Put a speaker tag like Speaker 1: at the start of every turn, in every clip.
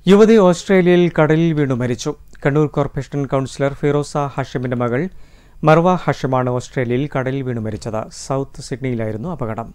Speaker 1: യുവതി ഓസ്ട്രേലിയയിൽ കടലിൽ വീണു മരിച്ചു. കണ്ണൂർ കോർപ്പറേഷൻ കൗൺസിലർ ഫിറോസ ഹാഷിമിന്റെ മകൾ മർവ ഹാഷിമാണ് ഓസ്ട്രേലിയയിൽ കടലിൽ വീണു മരിച്ചത്. സൗത്ത് സിഡ്നിയിലായിരുന്നു അപകടം.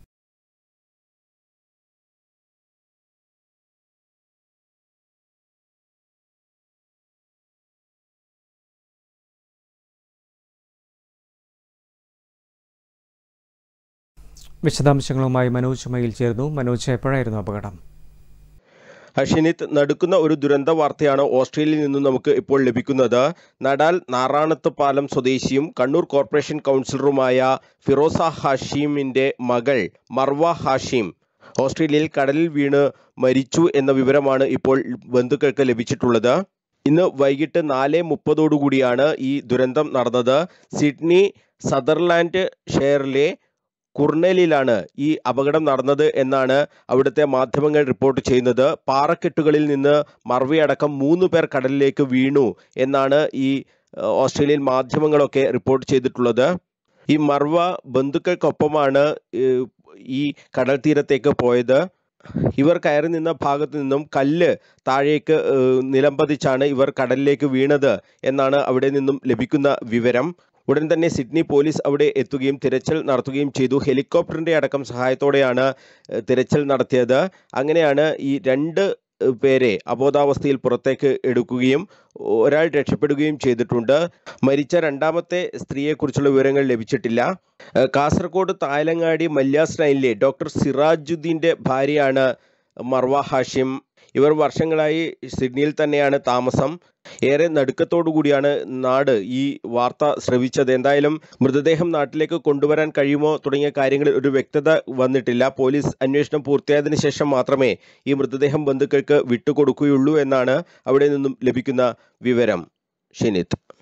Speaker 1: വിശദാംശങ്ങളുമായി മനോജ് മയിൽ ചേർന്നു. മനോജ്, എപ്പോഴായിരുന്നു അപകടം?
Speaker 2: ഷിനിത്ത്, നടുക്കുന്ന ഒരു ദുരന്ത വാർത്തയാണ് ഓസ്ട്രേലിയയിൽ നിന്നും നമുക്ക് ഇപ്പോൾ ലഭിക്കുന്നത്. നടാൽ നാറാണത്ത് പാലം സ്വദേശിയും കണ്ണൂർ കോർപ്പറേഷൻ കൗൺസിലറുമായ ഫിറോസ ഹാഷിമിന്റെ മകൾ മർവ ഹാഷിം ഓസ്ട്രേലിയയിൽ കടലിൽ വീണ് മരിച്ചു എന്ന വിവരമാണ് ഇപ്പോൾ ബന്ധുക്കൾക്ക് ലഭിച്ചിട്ടുള്ളത്. ഇന്ന് വൈകിട്ട് 4:30 ഈ ദുരന്തം നടന്നത്. സിഡ്നി സദർലാൻഡ് ഷെയറിലെ കുർണേലിലാണ് ഈ അപകടം നടന്നത് എന്നാണ് അവിടുത്തെ മാധ്യമങ്ങൾ റിപ്പോർട്ട് ചെയ്യുന്നത്. പാറക്കെട്ടുകളിൽ നിന്ന് മർവയടക്കം 3 പേർ കടലിലേക്ക് വീണു എന്നാണ് ഈ ഓസ്ട്രേലിയൻ മാധ്യമങ്ങളൊക്കെ റിപ്പോർട്ട് ചെയ്തിട്ടുള്ളത്. ഈ മർവ ബന്ധുക്കൾക്കൊപ്പമാണ് ഈ കടൽ തീരത്തേക്ക് പോയത്. ഇവർ കയറി നിന്ന ഭാഗത്തു നിന്നും കല്ല് താഴേക്ക് നിലംപതിച്ചാണ് ഇവർ കടലിലേക്ക് വീണത് എന്നാണ് അവിടെ നിന്നും ലഭിക്കുന്ന വിവരം. ഉടൻ തന്നെ സിഡ്നി പോലീസ് അവിടെ എത്തുകയും തിരച്ചിൽ നടത്തുകയും ചെയ്തു. ഹെലികോപ്റ്ററിന്റെ അടക്കം സഹായത്തോടെയാണ് തിരച്ചിൽ നടത്തിയത്. അങ്ങനെയാണ് ഈ 2 പേരെ അബോധാവസ്ഥയിൽ പുറത്തേക്ക് എടുക്കുകയും ഒരാൾ രക്ഷപ്പെടുകയും ചെയ്തിട്ടുണ്ട്. മരിച്ച 2ാമത്തെ സ്ത്രീയെക്കുറിച്ചുള്ള വിവരങ്ങൾ ലഭിച്ചിട്ടില്ല. കാസർഗോഡ് തായലങ്ങാടി മല്യാസ് ലൈനിലെ ഡോക്ടർ സിറാജുദ്ദീൻ്റെ ഭാര്യയാണ് മർവ ഹാഷിം. ഇവർ വർഷങ്ങളായി സിഡ്നിയിൽ തന്നെയാണ് താമസം. ഏറെ നടുക്കത്തോടുകൂടിയാണ് നാട് ഈ വാർത്ത ശ്രവിച്ചത്. എന്തായാലും മൃതദേഹം നാട്ടിലേക്ക് കൊണ്ടുവരാൻ കഴിയുമോ തുടങ്ങിയ കാര്യങ്ങളിൽ ഒരു വ്യക്തത വന്നിട്ടില്ല. പോലീസ് അന്വേഷണം പൂർത്തിയായതിനു ശേഷം മാത്രമേ ഈ മൃതദേഹം ബന്ധുക്കൾക്ക് വിട്ടുകൊടുക്കുകയുള്ളൂ എന്നാണ് അവിടെ നിന്നും ലഭിക്കുന്ന വിവരം. ഷിനിത്ത്.